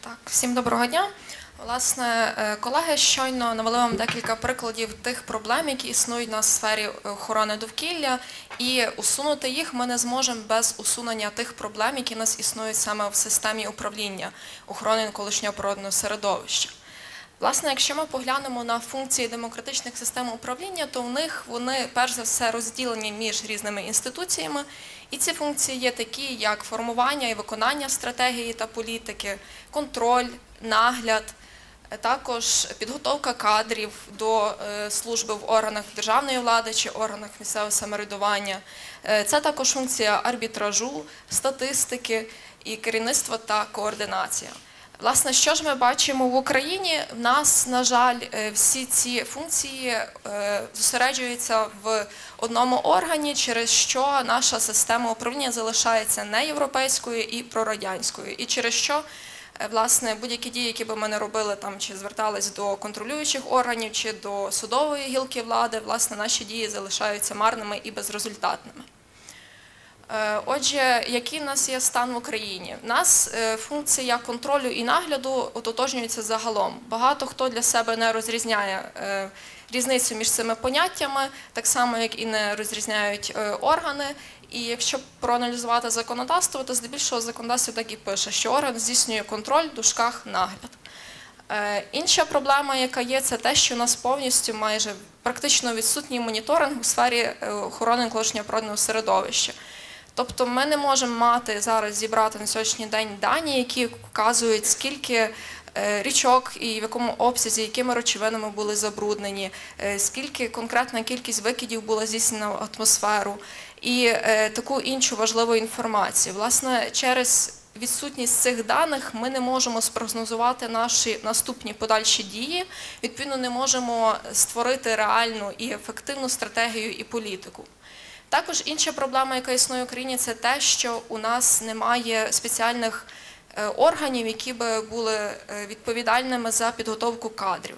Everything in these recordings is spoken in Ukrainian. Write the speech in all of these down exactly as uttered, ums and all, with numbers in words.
Так, всім доброго дня. Власне, колеги щойно навели вам декілька прикладів тих проблем, які існують на сфері охорони довкілля, і усунути їх ми не зможемо без усунення тих проблем, які в нас існують саме в системі управління охорони навколишнього природного середовища. Власне, якщо ми поглянемо на функції демократичних систем управління, то в них вони, перш за все, розділені між різними інституціями. І ці функції є такі, як формування і виконання стратегії та політики, контроль, нагляд, також підготовка кадрів до служби в органах державної влади чи органах місцевого самоврядування. Це також функція арбітражу, статистики і керівництва та координація. Власне, що ж ми бачимо в Україні? В нас, на жаль, всі ці функції зосереджуються в одному органі, через що наша система управління залишається неєвропейською і прорадянською. І через що, власне, будь-які дії, які би ми не робили, там, чи звертались до контролюючих органів, чи до судової гілки влади, власне, наші дії залишаються марними і безрезультатними. Отже, який в нас є стан в Україні? У нас функція контролю і нагляду ототожнюється загалом. Багато хто для себе не розрізняє різницю між цими поняттями, так само, як і не розрізняють органи. І якщо проаналізувати законодавство, то здебільшого законодавство так і пише, що орган здійснює контроль в дужках нагляд. Інша проблема, яка є, це те, що у нас повністю майже практично відсутній моніторинг у сфері охорони навколишнього природного середовища. Тобто ми не можемо мати зараз зібрати на сьогоднішній день дані, які вказують, скільки річок і в якому обсязі, якими речовинами були забруднені, скільки конкретна кількість викидів була здійснена в атмосферу і таку іншу важливу інформацію. Власне, через відсутність цих даних ми не можемо спрогнозувати наші наступні подальші дії, відповідно не можемо створити реальну і ефективну стратегію і політику. Також інша проблема, яка існує в Україні, це те, що у нас немає спеціальних органів, які би були відповідальними за підготовку кадрів.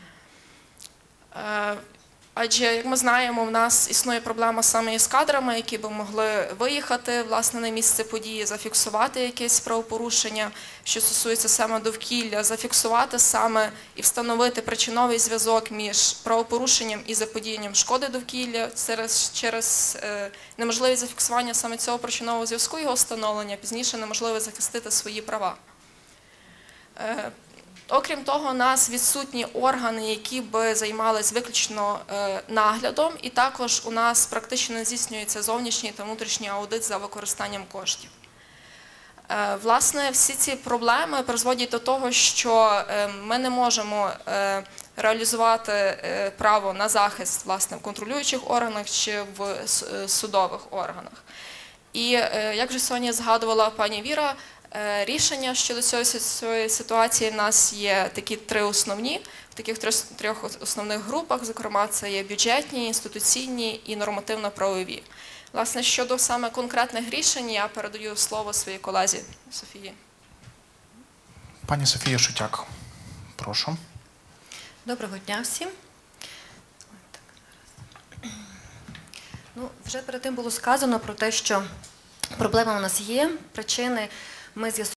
Адже, як ми знаємо, в нас існує проблема саме із кадрами, які б могли виїхати, власне, на місце події, зафіксувати якесь правопорушення, що стосується саме довкілля, зафіксувати саме і встановити причиновий зв'язок між правопорушенням і заподіянням шкоди довкілля через, через е, неможливість зафіксування саме цього причинового зв'язку, його встановлення, пізніше неможливо захистити свої права. Е, Окрім того, у нас відсутні органи, які б займалися виключно наглядом, і також у нас практично не здійснюється зовнішній та внутрішній аудит за використанням коштів. Власне, всі ці проблеми призводять до того, що ми не можемо реалізувати право на захист, власне, в контролюючих органах чи в судових органах. І, як вже сьогодні згадувала пані Віра, рішення щодо цієї ситуації в нас є такі три основні, в таких трьох основних групах, зокрема, це є бюджетні, інституційні і нормативно-правові. Власне, щодо саме конкретних рішень, я передаю слово своїй колезі Софії. Пані Софія Шутяк, прошу. Доброго дня всім. Ну, вже перед тим було сказано про те, що проблема у нас є, причини ми з'ясували.